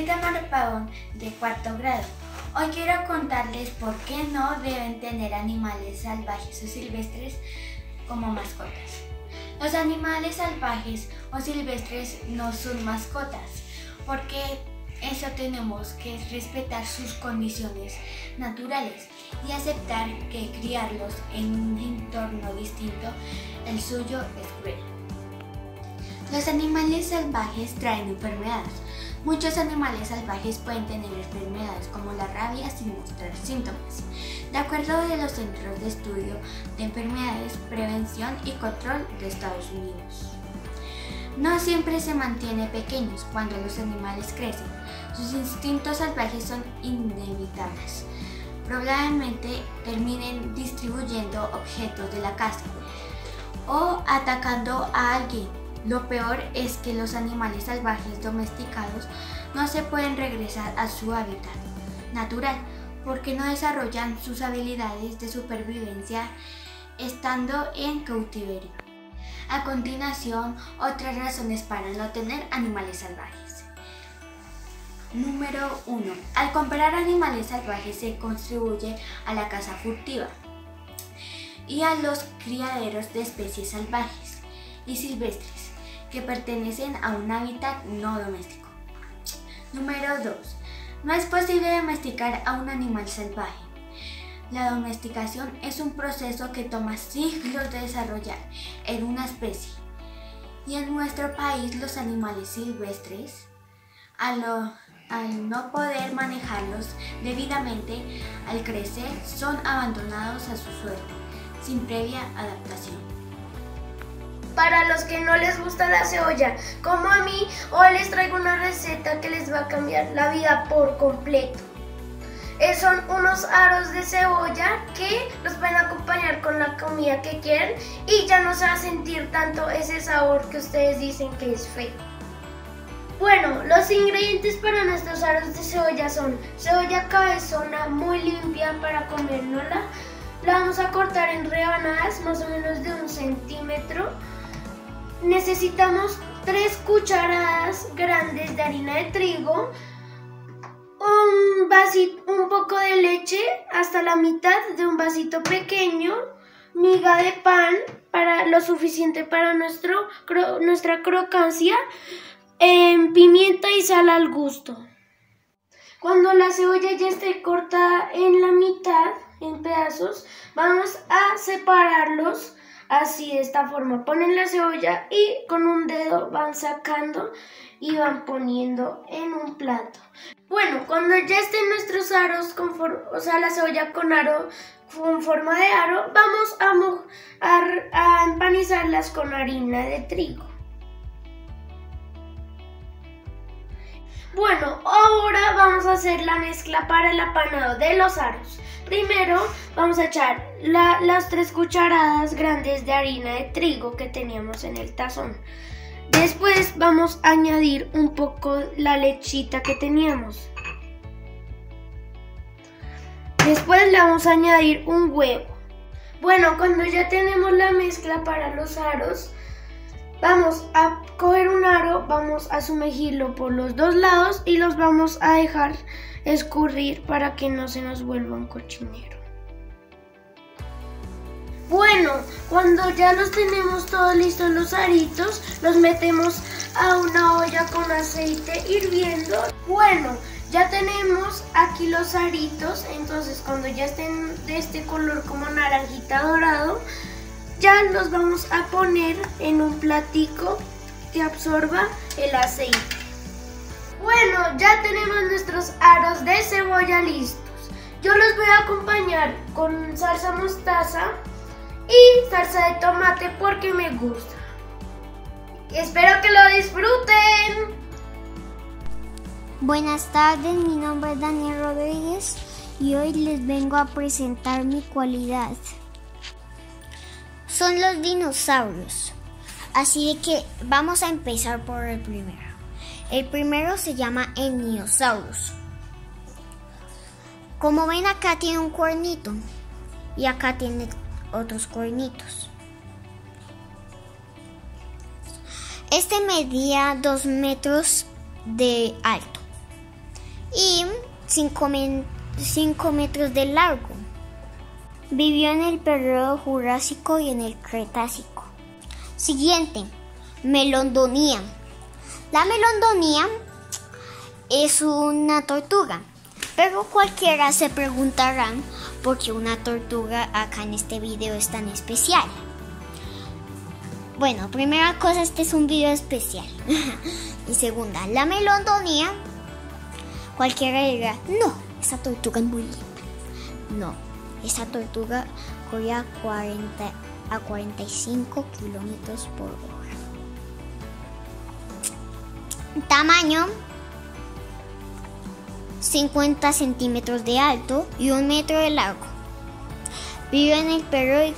Tamara Pavón, de cuarto grado. Hoy quiero contarles por qué no deben tener animales salvajes o silvestres como mascotas. Los animales salvajes o silvestres no son mascotas, porque eso tenemos que respetar sus condiciones naturales y aceptar que criarlos en un entorno distinto al suyo es cruel. Los animales salvajes traen enfermedades. Muchos animales salvajes pueden tener enfermedades como la rabia sin mostrar síntomas. De acuerdo a los Centros de Estudio de Enfermedades, Prevención y Control de Estados Unidos. No siempre se mantiene pequeños cuando los animales crecen. Sus instintos salvajes son inevitables. Probablemente terminen distribuyendo objetos de la casa o atacando a alguien. Lo peor es que los animales salvajes domesticados no se pueden regresar a su hábitat natural porque no desarrollan sus habilidades de supervivencia estando en cautiverio. A continuación, otras razones para no tener animales salvajes. Número 1. Al comprar animales salvajes se contribuye a la caza furtiva y a los criaderos de especies salvajes y silvestres que pertenecen a un hábitat no doméstico. Número 2. No es posible domesticar a un animal salvaje. La domesticación es un proceso que toma siglos de desarrollar en una especie. Y en nuestro país los animales silvestres, al no poder manejarlos debidamente, al crecer son abandonados a su suerte, sin previa adaptación. Para los que no les gusta la cebolla, como a mí, hoy les traigo una receta que les va a cambiar la vida por completo. Son unos aros de cebolla que los pueden acompañar con la comida que quieran y ya no se va a sentir tanto ese sabor que ustedes dicen que es feo. Bueno, los ingredientes para nuestros aros de cebolla son cebolla cabezona muy limpia para comérnosla. La vamos a cortar en rebanadas más o menos de 1 centímetro. Necesitamos 3 cucharadas grandes de harina de trigo, un poco de leche hasta la mitad de un vasito pequeño, miga de pan para lo suficiente para nuestra crocancia, pimienta y sal al gusto. Cuando la cebolla ya esté cortada en la mitad, en pedazos, vamos a separarlos. Así, de esta forma, ponen la cebolla y con un dedo van sacando y van poniendo en un plato. Bueno, cuando ya estén nuestros aros, la cebolla con aro, con forma de aro, vamos a empanizarlas con harina de trigo. Bueno, ahora vamos a hacer la mezcla para el apanado de los aros. Primero vamos a echar las 3 cucharadas grandes de harina de trigo que teníamos en el tazón. Después vamos a añadir un poco la lechita que teníamos. Después le vamos a añadir un huevo. Bueno, cuando ya tenemos la mezcla para los aros, vamos a coger un aro, vamos a sumergirlo por los 2 lados y los vamos a dejar escurrir para que no se nos vuelva un cochinero. Bueno, cuando ya los tenemos todos listos los aritos, los metemos a una olla con aceite hirviendo. Bueno, ya tenemos aquí los aritos, entonces cuando ya estén de este color como naranjita dorado, ya los vamos a poner en un platico que absorba el aceite. Bueno, ya tenemos nuestros aros de cebolla listos. Yo los voy a acompañar con salsa mostaza y salsa de tomate porque me gusta. Espero que lo disfruten. Buenas tardes, mi nombre es Daniel Rodríguez y hoy les vengo a presentar mi cualidad. Son los dinosaurios. Así de que vamos a empezar por el primero. El primero se llama Eniiosaurus. Como ven, acá tiene un cuernito y acá tiene otros cuernitos. Este medía 2 metros de alto 5 metros de largo. Vivió en el periodo Jurásico y en el Cretácico. Siguiente, Melondonía. La melondonía es una tortuga, pero cualquiera se preguntará por qué una tortuga acá en este video es tan especial. Bueno, primera cosa, este es un video especial. Y segunda, la melondonía, cualquiera dirá, no, esa tortuga es muy linda. No, esa tortuga corre a 45 kilómetros por hora. Tamaño, 50 centímetros de alto y 1 metro de largo. Vivió en el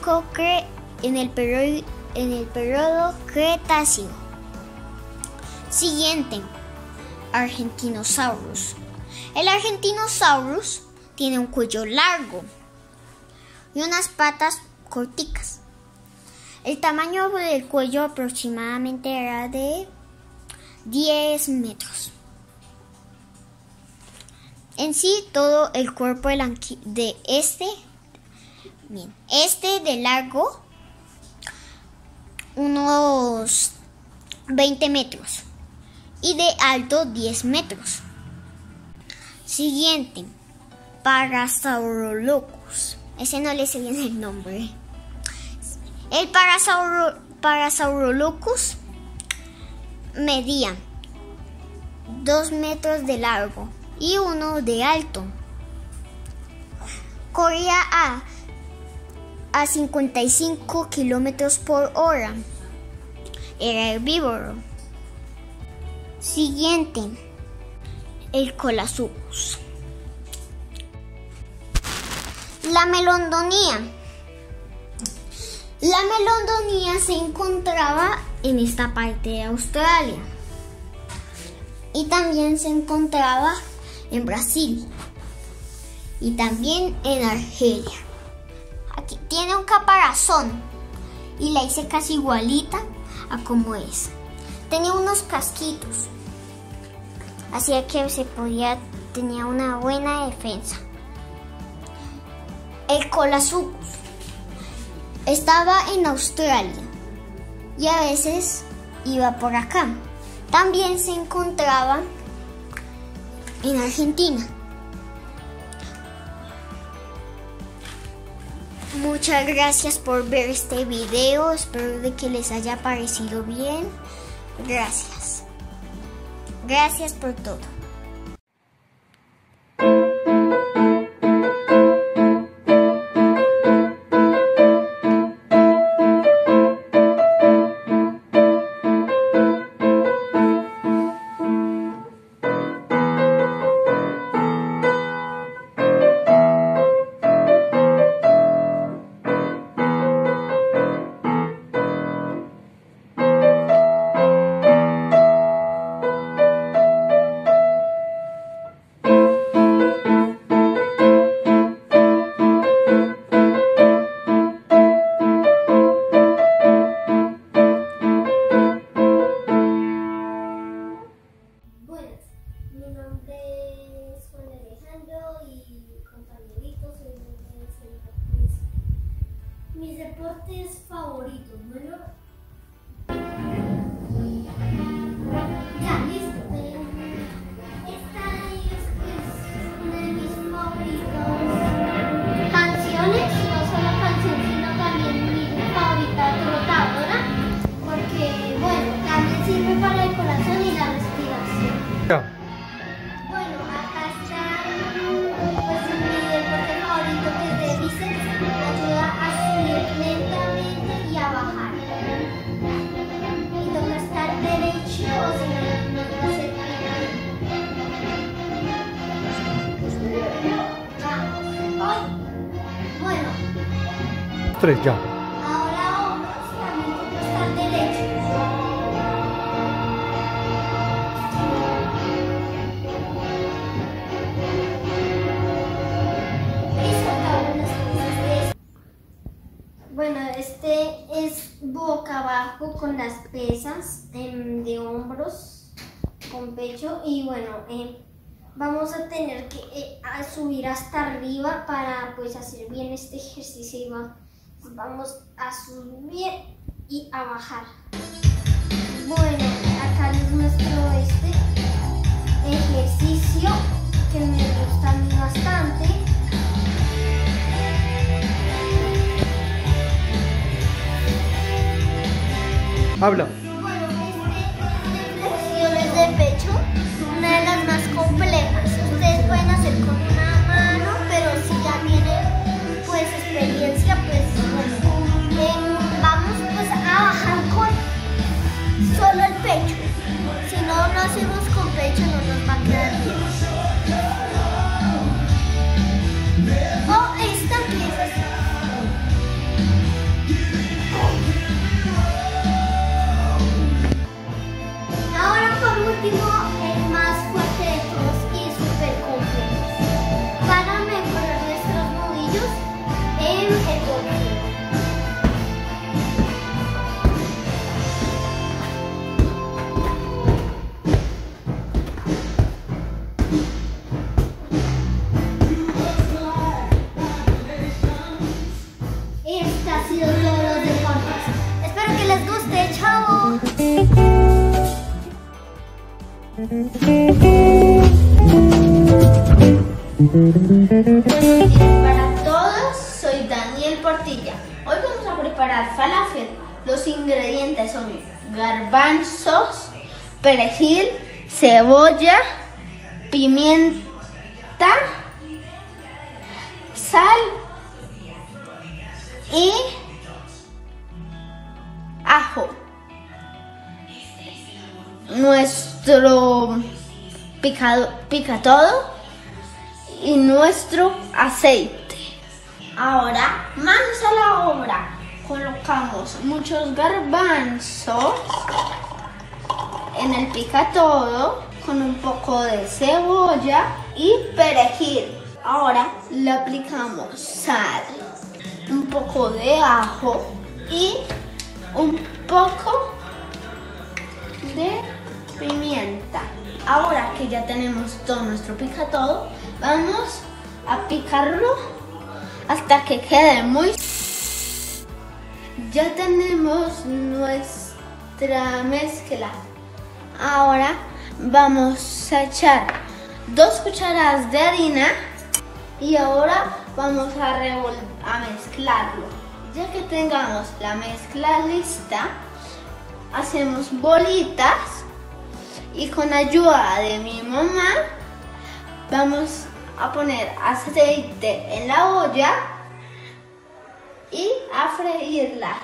periodo Cretácico. Siguiente, Argentinosaurus. El Argentinosaurus tiene un cuello largo y unas patas corticas. El tamaño del cuello aproximadamente era de 10 metros. En sí, todo el cuerpo de de largo unos 20 metros y de alto 10 metros. Siguiente, Parasaurolophus. Ese no le sé bien el nombre. El Parasaurolophus medía 2 metros de largo y 1 de alto. Corría a 55 kilómetros por hora. Era herbívoro. Siguiente, el Colosuchus. La melondonía. La melondonía se encontraba en esta parte de Australia y también se encontraba en Brasil y también en Argelia. Aquí tiene un caparazón y la hice casi igualita a como es. Tenía unos casquitos, así que tenía una buena defensa. El Colosuchus estaba en Australia y a veces iba por acá. También se encontraba en Argentina. Muchas gracias por ver este video. Espero de que les haya parecido bien. Gracias. Gracias por todo. Mis deportes favoritos, bueno. Ya, listo. Esta es una de mis favoritos canciones, no solo canción, sino también mi favorita trotadora, porque, bueno, también sirve para el corazón y la respiración. Bueno, acá está pues mi deporte favorito, que es de bíceps, ayuda a subir lentamente y a bajar. Y toca estar derecho, o si no, no va a ser bien. Bueno. 3 ya. Ahora hombros, también toca estar derecho. Bueno, este es boca abajo con las pesas de hombros, con pecho y bueno, vamos a tener que a subir hasta arriba para pues hacer bien este ejercicio y vamos a subir y a bajar. Bueno, acá les muestro este ejercicio que me gusta a mí bastante. Habla. Bueno, flexiones de pecho, una de las más complejas. Ustedes pueden hacer con una mano, pero si ya tienen pues experiencia, pues bueno, vamos pues a bajar con solo el pecho. Si no lo hacemos con pecho no nos va a quedar bien. O esta que es así. Ahora por último, el más fuerte de todos y súper complejo. Para mejorar nuestros nudillos en el boxeo. Este ha sido todos los deportes. Espero que les guste. ¡Chao! Para todos, soy Daniel Portilla. Hoy vamos a preparar falafel. Los ingredientes son garbanzos, perejil, cebolla, pimienta, sal y ajo. Nuestro pica todo y nuestro aceite. Ahora, manos a la obra. Colocamos muchos garbanzos en el picatodo con un poco de cebolla y perejil. Ahora le aplicamos sal, un poco de ajo y un poco de pimienta. Ahora que ya tenemos todo nuestro picatodo, vamos a picarlo hasta que quede muy. Ya tenemos nuestra mezcla. Ahora vamos a echar 2 cucharadas de harina y ahora vamos a mezclarlo. Ya que tengamos la mezcla lista, hacemos bolitas y con ayuda de mi mamá vamos a poner aceite en la olla y a freírlas.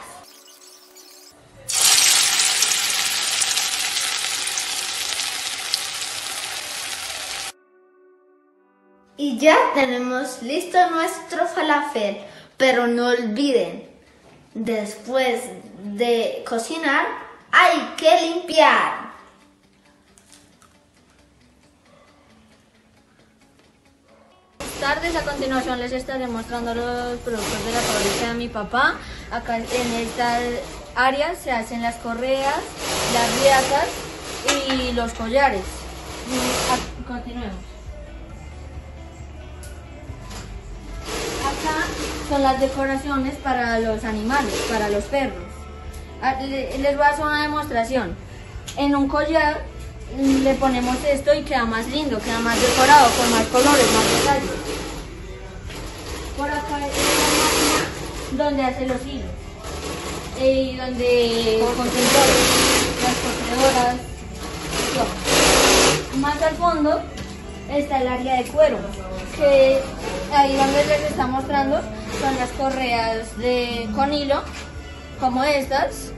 Y ya tenemos listo nuestro falafel, pero no olviden, después de cocinar hay que limpiar. Buenas tardes, a continuación les estaré mostrando los productos de la fábrica de mi papá. Acá en esta área se hacen las correas, las riatas y los collares. Continuemos. Acá son las decoraciones para los animales, para los perros. Les voy a hacer una demostración. En un collar le ponemos esto y queda más lindo, queda más decorado, con más colores, más detalles. Por acá es la máquina donde hace los hilos y donde cosen todo, las cosedoras, todo. Más al fondo está el área de cuero, que ahí donde les está mostrando son las correas con hilo, como estas.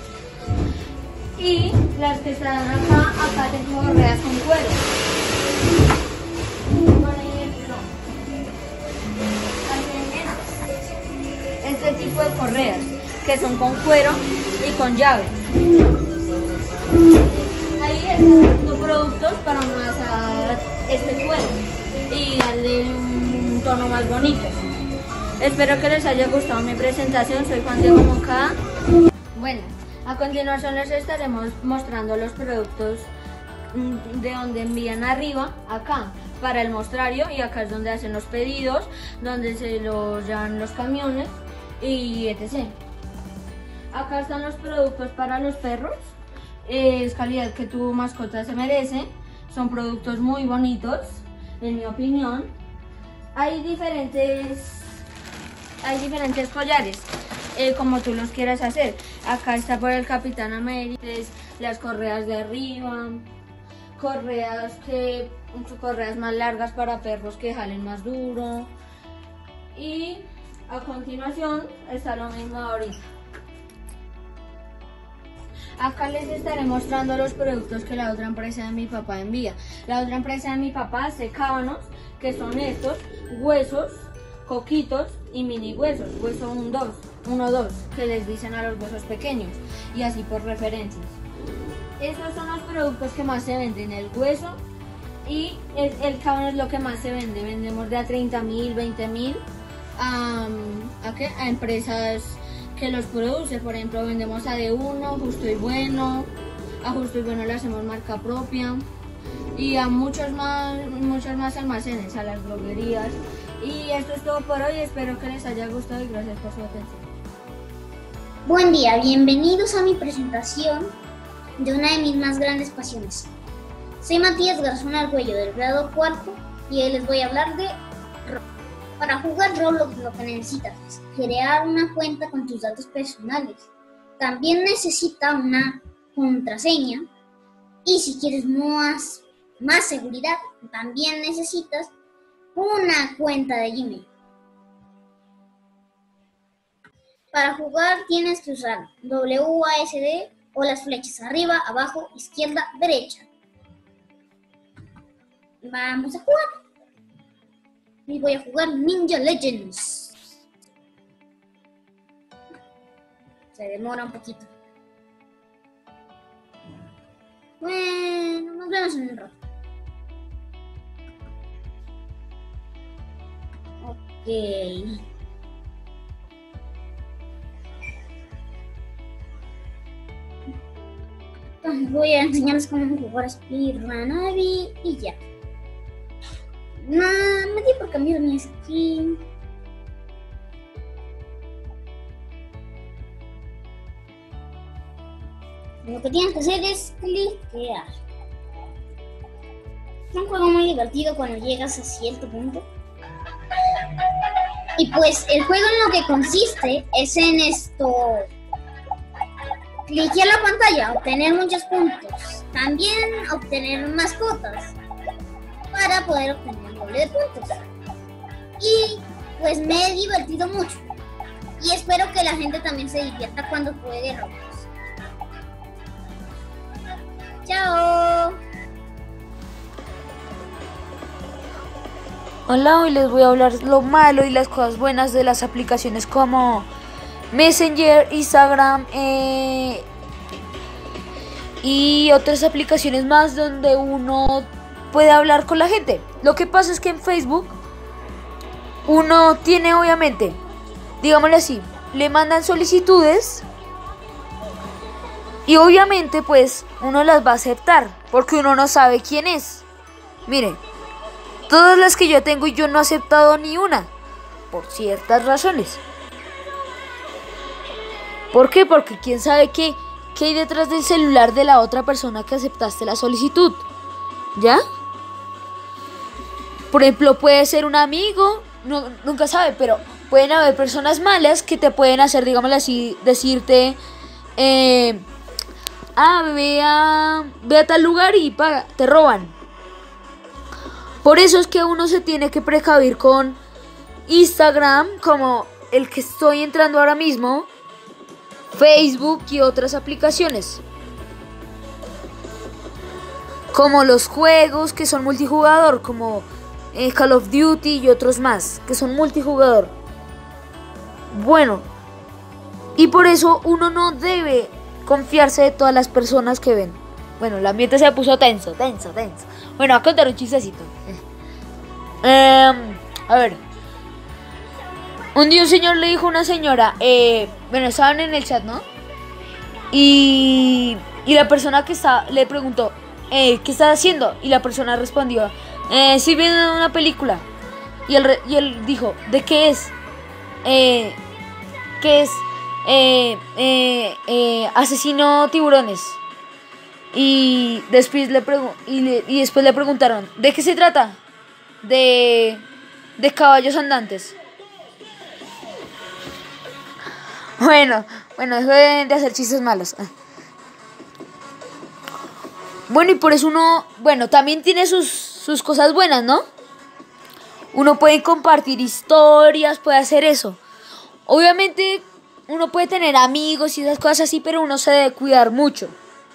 Y las que están acá tengo correas con cuero. Por ejemplo, este tipo de correas que son con cuero y con llave. Ahí están los productos para amasar este cuero y darle un tono más bonito. Espero que les haya gustado mi presentación. Soy Juan Diego Moncada. Bueno, a continuación les estaremos mostrando los productos de donde envían arriba, acá, para el mostrario, y acá es donde hacen los pedidos, donde se los llevan los camiones y etc. Acá están los productos para los perros, es calidad que tu mascota se merece, son productos muy bonitos, en mi opinión. Hay diferentes collares, como tú los quieras hacer. Acá está por el Capitán América, las correas de arriba, correas más largas para perros que jalen más duro. Y a continuación está lo mismo ahorita. Acá les estaré mostrando los productos que la otra empresa de mi papá envía. La otra empresa de mi papá hace cábanos, que son estos, huesos, coquitos y mini huesos, hueso 1, 2, que les dicen a los huesos pequeños, y así por referencias. Estos son los productos que más se venden, el hueso y el cábano es lo que más se vende. Vendemos de a 30.000, 20.000 a empresas que los produce. Por ejemplo, vendemos a D1, Justo y Bueno, a Justo y Bueno le hacemos marca propia, y a muchos más almacenes, a las droguerías. Y esto es todo por hoy, espero que les haya gustado y gracias por su atención. Buen día, bienvenidos a mi presentación de una de mis más grandes pasiones. Soy Matías Garzón Argüello del grado 4 y hoy les voy a hablar de Roblox. Para jugar Roblox lo que necesitas es crear una cuenta con tus datos personales. También necesita una contraseña, y si quieres más seguridad también necesitas una cuenta de Gmail. Para jugar tienes que usar WASD o las flechas arriba, abajo, izquierda, derecha. Vamos a jugar. Y voy a jugar Ninja Legends. Se demora un poquito. Bueno, nos vemos en un rato. Ok. Entonces voy a enseñarles cómo jugar Speedrun y ya. No, me di por cambiar mi skin. Lo que tienes que hacer es cliquear. Es un juego muy divertido cuando llegas a cierto punto. Y pues el juego en lo que consiste es en esto: cliquear la pantalla, obtener muchos puntos, también obtener mascotas para poder obtener el doble de puntos. Y pues me he divertido mucho y espero que la gente también se divierta cuando juegue Roblox. ¡Chao! Hola, hoy les voy a hablar lo malo y las cosas buenas de las aplicaciones como Messenger, Instagram y otras aplicaciones más donde uno puede hablar con la gente. Lo que pasa es que en Facebook uno tiene, obviamente, digámoslo así, le mandan solicitudes y obviamente pues uno las va a aceptar porque uno no sabe quién es. Miren, todas las que yo tengo y yo no he aceptado ni una por ciertas razones. ¿Por qué? Porque quién sabe qué hay detrás del celular de la otra persona que aceptaste la solicitud. ¿Ya? Por ejemplo, puede ser un amigo, nunca sabe, pero pueden haber personas malas que te pueden hacer, digámoslo así, decirte, ve a tal lugar y paga, te roban. Por eso es que uno se tiene que precaver con Instagram, como el que estoy entrando ahora mismo, Facebook y otras aplicaciones. Como los juegos que son multijugador, como Call of Duty y otros más, que son multijugador. Bueno, y por eso uno no debe confiarse de todas las personas que ven. Bueno, el ambiente se puso tenso. Bueno, a contar un chistecito. A ver. Un día un señor le dijo a una señora, bueno, estaban en el chat, ¿no? Y la persona que estaba le preguntó, ¿qué estás haciendo? Y la persona respondió, estoy viendo una película. Y él dijo, ¿de qué es? ¿Qué es? Asesino tiburones. Y después le preguntaron, ¿de qué se trata? De caballos andantes. Bueno, dejo de hacer chistes malos. Bueno, y por eso uno, también tiene sus cosas buenas, ¿no? Uno puede compartir historias, puede hacer eso. Obviamente uno puede tener amigos y esas cosas así, pero uno se debe cuidar mucho.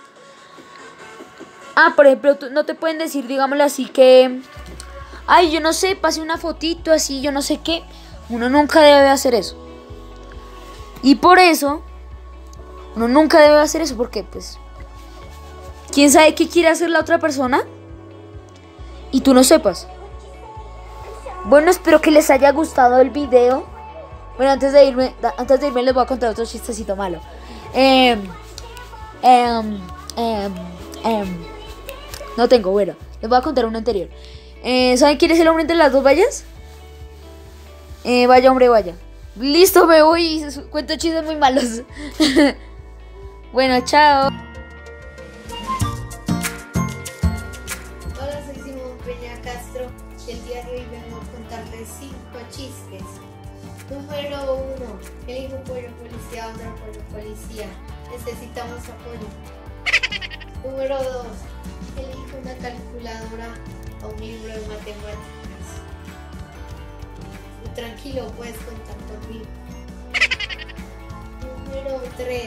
Por ejemplo, no te pueden decir, digámoslo así, que ay, yo no sé, pase una fotito así, yo no sé qué. Uno nunca debe hacer eso. Y por eso uno nunca debe hacer eso, porque pues quién sabe qué quiere hacer la otra persona y tú no sepas. Bueno, espero que les haya gustado el video. Bueno, antes de irme les voy a contar otro chistecito malo. No tengo, bueno, les voy a contar uno anterior. ¿Saben quién es el hombre entre las dos vallas? Vaya, hombre, vaya. Listo, me voy y cuento chistes muy malos. Bueno, chao. Hola, soy Simón Peña Castro y el día de hoy vengo a contarles 5 chistes. Número 1. El hijo pollo policía, otro pollo policía. Necesitamos apoyo. Número 2. Elige una calculadora o un libro de matemáticas. Tranquilo, puedes contar conmigo. Número 3.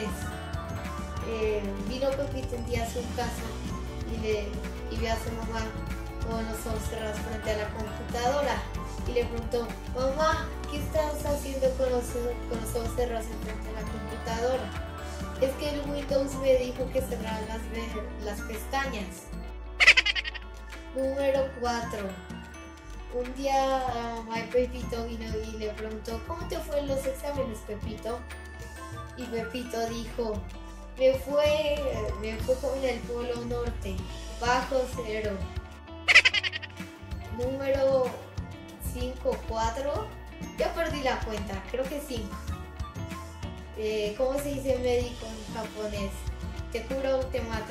Vino Pepito un día a su casa y ve a su mamá con los ojos cerrados frente a la computadora y le preguntó: mamá, ¿qué estás haciendo con los ojos cerrados frente a la computadora? Es que el Windows me dijo que cerrara las pestañas. Número 4. Un día Pepito vino y le preguntó: ¿cómo te fue en los exámenes, Pepito? Y Pepito dijo: me fue como en el Polo Norte, bajo 0. Número 5, 4. Ya perdí la cuenta, creo que 5. ¿Cómo se dice médico en japonés? Te cura o te mata.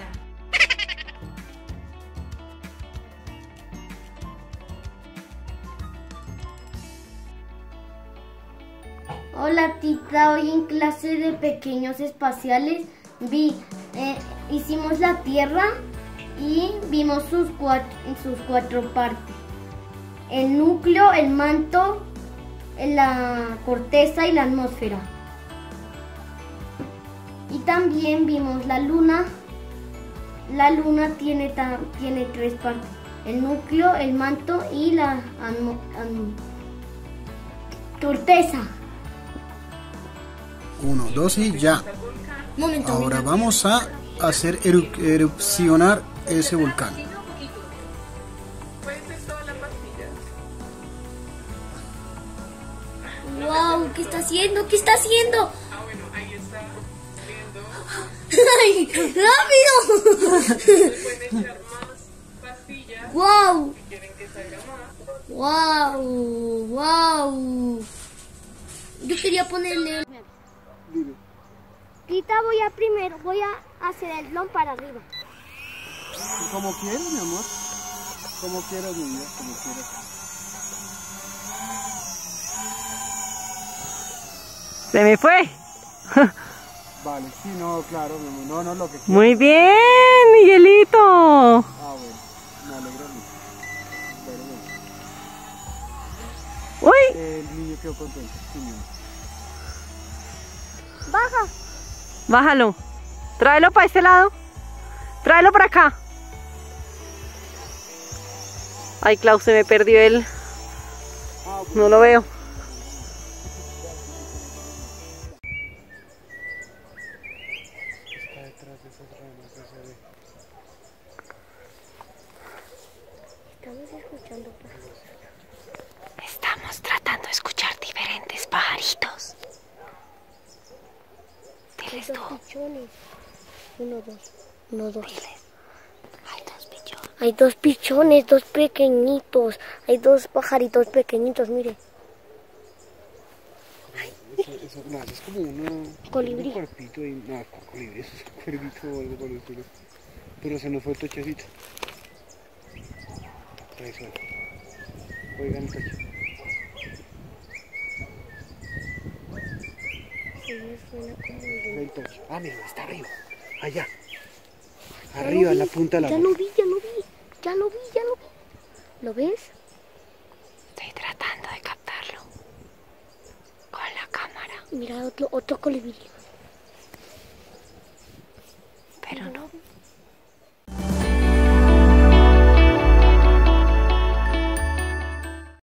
Hola tita, hoy en clase de pequeños espaciales hicimos la Tierra y vimos sus cuatro partes: el núcleo, el manto, la corteza y la atmósfera. Y también vimos la luna. La luna tiene 3 partes: el núcleo, el manto y la corteza. 1, 2 y ya. Ahora vamos a hacer erupcionar ese volcán. ¡Wow! ¿Qué está haciendo? ¿Qué está haciendo? ¡Ay! ¡Rápido! ¡Wow! ¡Wow! ¡Wow! Yo quería ponerle... Tita, voy a hacer el blon para arriba. Como quieras, mi amor. Como quieras, niña, como quieras. Se me fue. Vale, sí, no, claro, mi amor. No, lo que quieras. Muy bien, Miguelito. Bueno, me alegra mucho. Pero bueno. Uy. El niño quedó contento. Sí, mi amor. Baja. Bájalo. Tráelo para este lado. Tráelo para acá. Ay, Klaus, se me perdió él. No lo veo. Está detrás de esas ramas, no se ve. Estamos escuchando pájaros. Estamos tratando de escuchar diferentes pajaritos. Diles tú. Hay 2 pichones. 1, 2. 1, 2. Diles. Hay 2 Hay dos pichones, dos pequeñitos. Hay dos pajaritos pequeñitos, mire. Eso es como una... Colibrí. Un cuerpito ahí. No, colibrí, eso es un cuervito o algo por el estilo. Pero se nos fue el tochecito. Eso. Oigan el toche. El toche. Ah, mira, está arriba. Allá. Arriba, en la punta de la Ya lo vi. ¿Lo ves? Estoy tratando de captarlo con la cámara, Mira, otro colibrí. pero no.